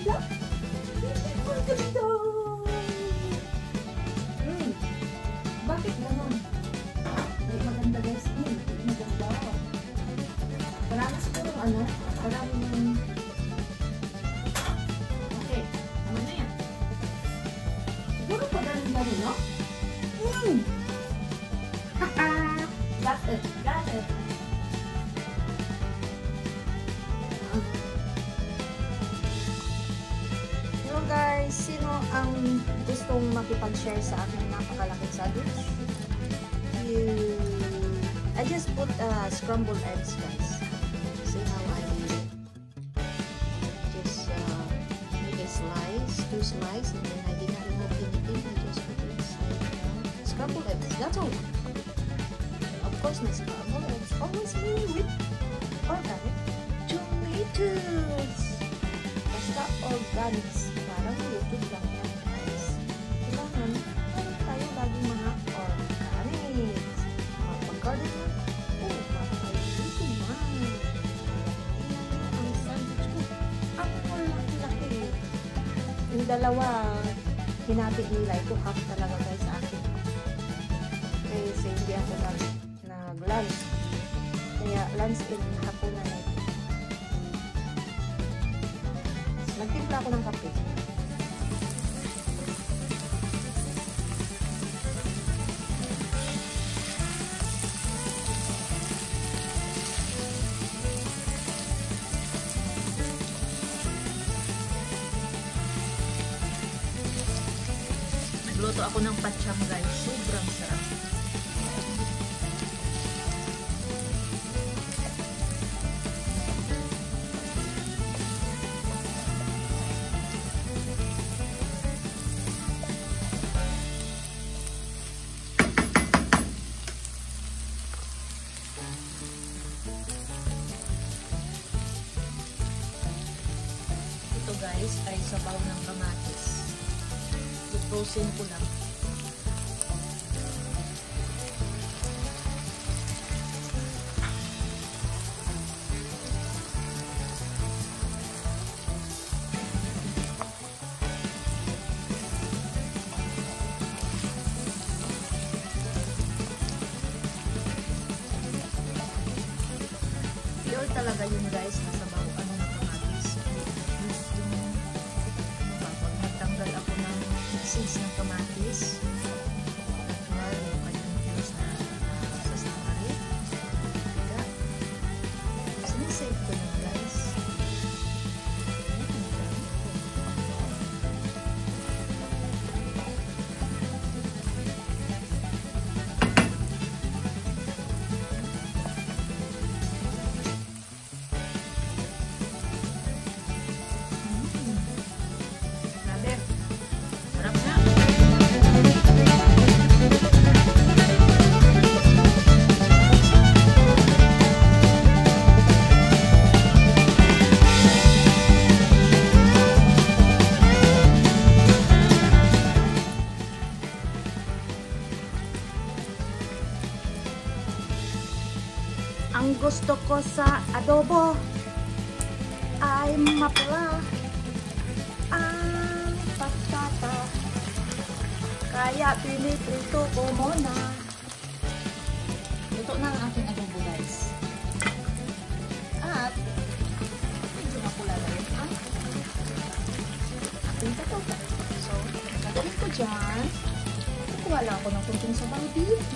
ganda. Beautiful ganda. Bakit ganon? Ay, maganda guys. Maganda. Marami siguro ano? Maraming... Okay. Tama na yan. Siguro pa ganon, no? Got it. Got it. Hello guys, sino ang gustong makipag-share sa aking napakalaking sandwich? I just put scrambled eggs guys. See how I just make a slice, 2 slices, and then I did not remove anything. I just put inside scrambled eggs. That's all. Of course, my scrambled eggs always made with organic tomatoes. Basta organics. Parang YouTube lang yan guys. Kailangan tayo laging mga organics. Magpag-garden na. Oh, makakaluto man. Kaya ang sandwich ko. Ang malaki-laki. Yung dalawa, hinati nila. Ito half talaga guys sa akin. Kasi hindi ako nag-lunch. Kaya lunch in hapunan na ito. Nagtimpla ako ng kape. Nagluto ako ng patsyam guys. Sobrang sarap. Ito guys ay sabaw ng kamatis. I-frozen ko lang. Pure talaga yun guys na sabaw ng kamatis. Magtanggal ako ng seeds ng kamatis. Natural yung kanyang fuse na sasama rin. Kaya, sinisave ko lang guys. Ang gusto ko sa adobo ay mapula ang patata. Kaya piniprito ko muna. Ito na ang aking adobo guys. At medyo mapula na rin ang ating patata. So, gagawin ko dyan. Kukuha lang ako ng kunting sabaw dito.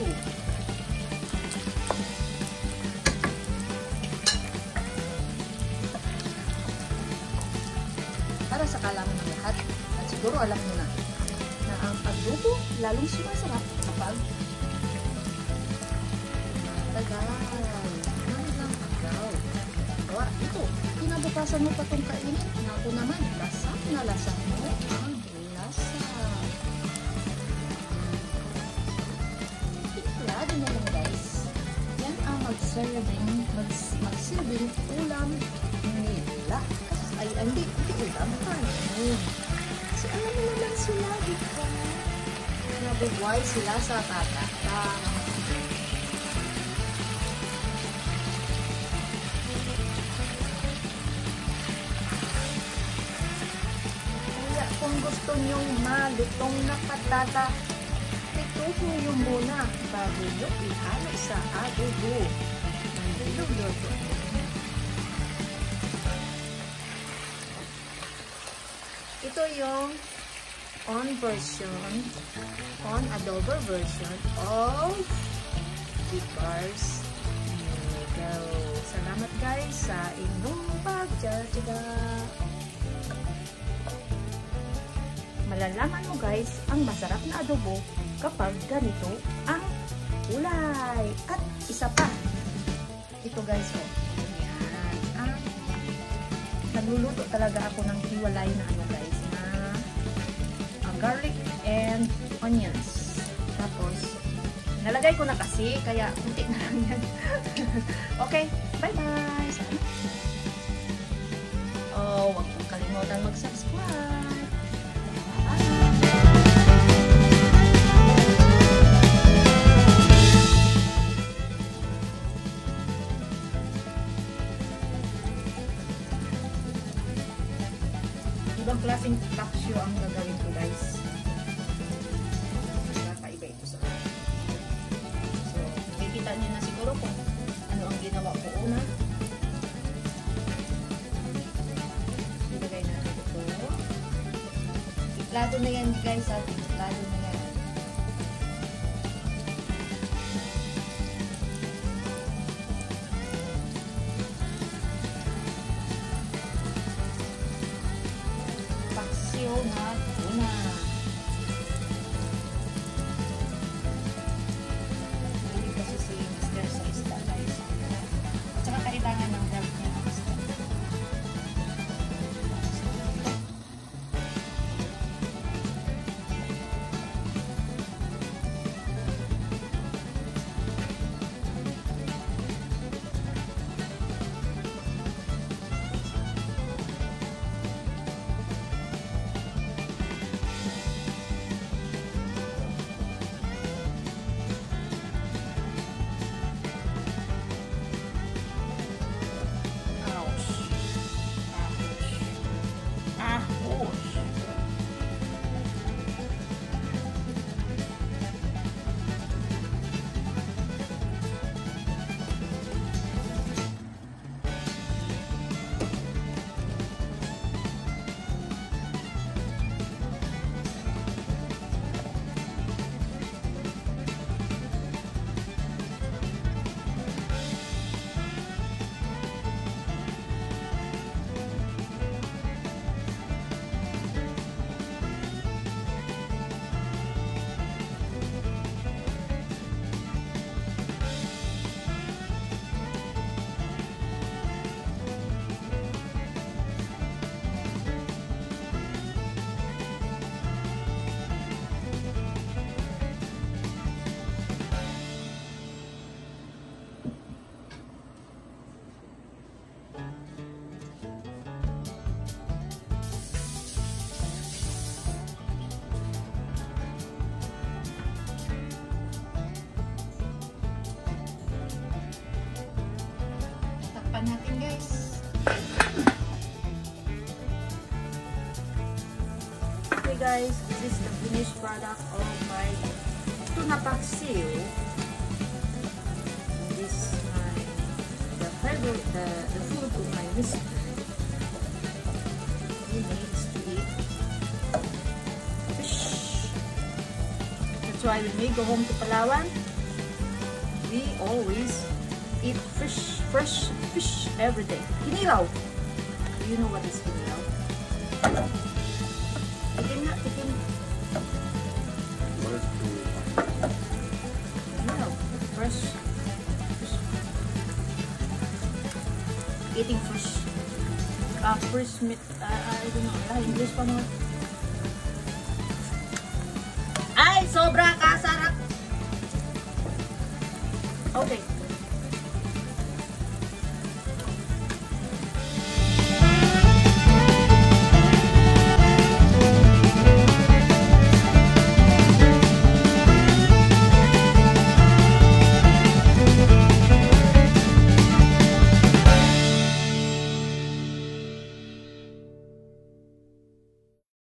Para sa kalaman ng lahat, at siguro alam nyo na ang adobo lalong sumasarap kapag matagal. Hanggang agaw. Gawa, ito, kinabukasan mo pa itong kainin. Naku naman, lasa na lasa mo ang lasa. Tiklado na lang guys. Yan ang mag-serving ulam nila. Ay, hindi ulam ka. Kasi alam mo naman sila, di ba? Nabugway sila sa tatata. kung gusto nyong malutong na patata, ituso nyo muna bago nyo ihalo sa adobo. Niluluto. Ito yung on adobo version of Bigars. Go. Salamat guys sa inyong pagtsaga. Malalaman mo guys ang masarap na adobo kapag ganito ang kulay. At isa pa. Ito guys, oh. Yan. Nagluluto talaga ako ng hiwalay na ano guys, na garlic and onions. Tapos, nalagay ko na kasi, kaya kunti na lang yan. Okay, bye-bye! Oh, huwag kong kalimutan mag-subscribe. Ibang klaseng paksyo ang gagawin ko guys. Nakaiba ito sa akin. So, makikita niyo na siguro kung ano ang ginawa ko una. Ilagay natin ito. Iplado na yan guys. Iplado na yan. Paksyo na tuna. Hindi kasi si Mr. sa isda guys. At saka kailangan ng dark niya ng isda. Natin guys. Okay guys, this is the finished product of my tuna paksiw. This is the food of my mister. He needs to eat fish. That's why when we go home to Palawan, we always eat fish, fresh fish every day. Kinilaw. Do you know what is kinilaw? Tikim nga, tikim. What is kinilaw? Kinilaw. Fresh fish. Eating fish. Fresh meat. I don't know. English pa naman. Ay, sobra kasarap. Okay.